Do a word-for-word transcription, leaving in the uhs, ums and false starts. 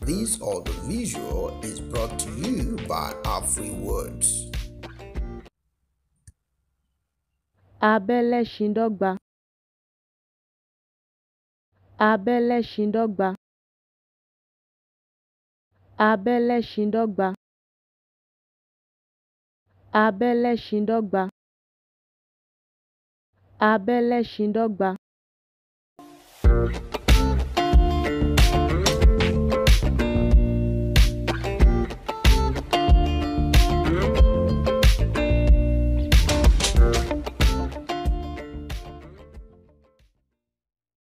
This audiovisual is brought to you by our free words. Abeleshindogba. Abeleshindogba. Abeleshindogba. Abeleshindogba. Abeleshindogba.